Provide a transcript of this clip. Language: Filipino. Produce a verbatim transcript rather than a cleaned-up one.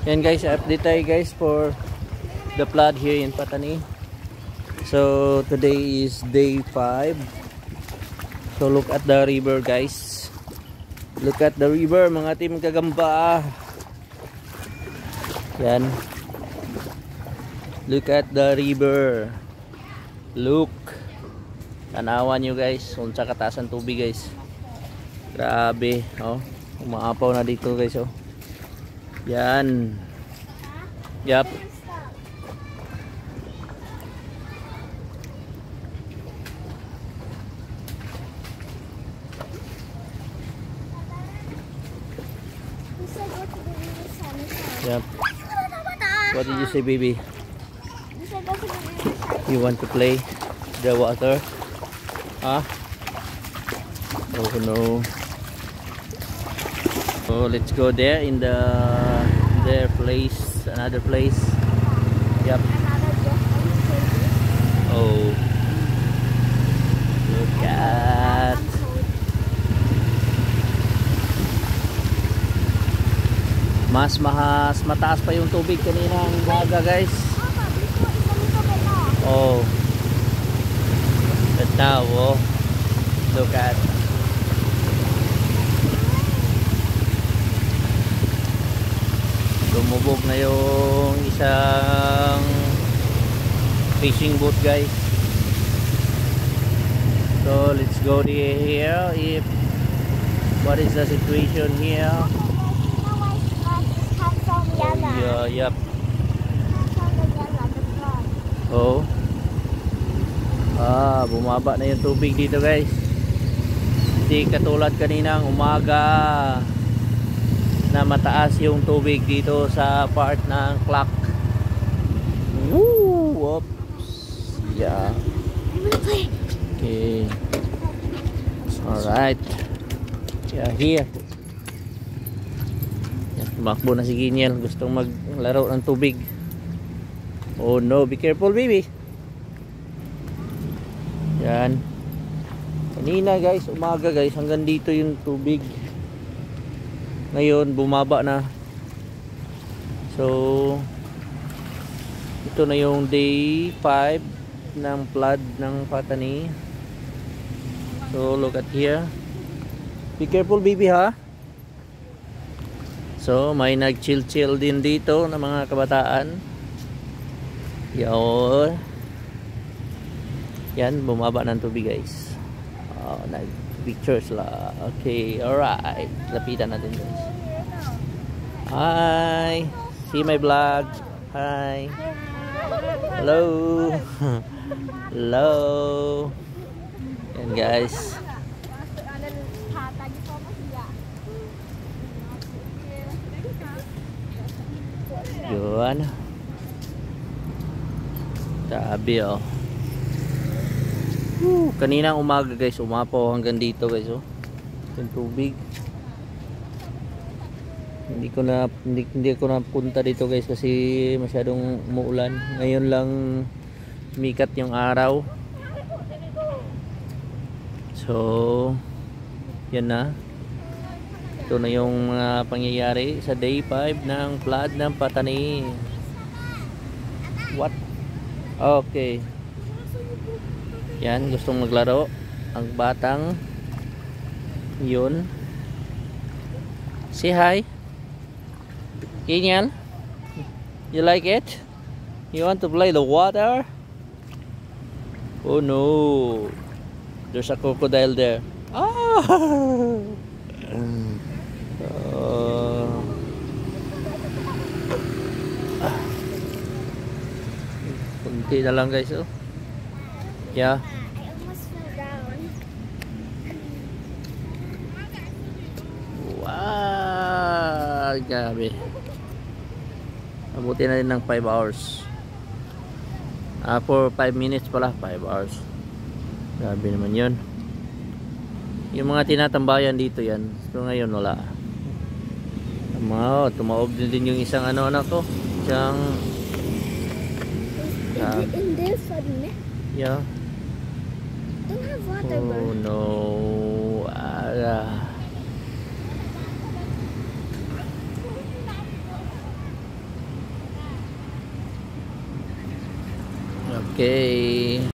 Yan guys, update tayo guys for the flood here in Pattani. So today is day five. So look at the river guys. Look at the river mga team kagamba. Yan. Look at the river. Look. Tanawan nyo guys. Unsa kataas ang tubig guys. Grabe. Oh. Umaapaw na dito guys oh. Yan. Yep. Yep. What did you say, baby? You want to play the water? Huh? Oh no. So let's go there in the their place, another place. Yep. Oh, look at. Mas mahas, mataas pa yung tubig kanina ang umaga guys. Oh, but now, oh, look at. Lumubog na yung isang fishing boat guys. So let's go here. If what is the situation here? Oh, yeah, yep. Oh. Ah, bumaba na yung tubig dito guys. Hindi katulad kaninang umaga na mataas yung tubig dito sa part ng clock. Woo! Whoops. Yeah. Okay. Alright. Yeah, here. Tumakbo na si Ginyel. Gustong maglaro ng tubig. Oh no, be careful baby. Yan. Kanina guys, umaga guys, hanggang dito yung tubig. Ngayon bumaba na. So ito na yung day five ng flood ng Pattani. So look at here. Be careful baby ha. So may nag chill chill din dito ng mga kabataan. Yo. Yan, bumaba ng tubig guys. Oh, nag pictures la. Okay, alright. Lapitan natin guys. Hi. See my vlog. Hi. Hello. Hello. Yan guys. Yun. Tabi oh. Woo, kaninang umaga guys, umapaw hanggang dito guys oh. Yung tubig. Hindi ko na hindi, hindi ko na punta dito guys kasi masyadong umuulan. Ngayon lang mikat yung araw. So, yan na. Ito na yung mga uh, pangyayari sa day five ng flood ng Pattani. What? Okay. Yan, gustong maglaro ang batang yun. Say hi. Kinyan, you like it? You want to play the water? Oh no, there's a crocodile there. Ah. Uh, kunti na lang guys oh. Yeah. I almost fell down. Wow, grabe. Abuti na rin ng five hours. Ah, for five minutes pala, five hours. Grabe naman 'yun. Yung mga tinatambayan dito yan. So ngayon wala. Wow, tumaob din, din yung isang ano anak ko. Isang uh, in this one, yeah. Don't have water, oh bro. No. Ah. Okay.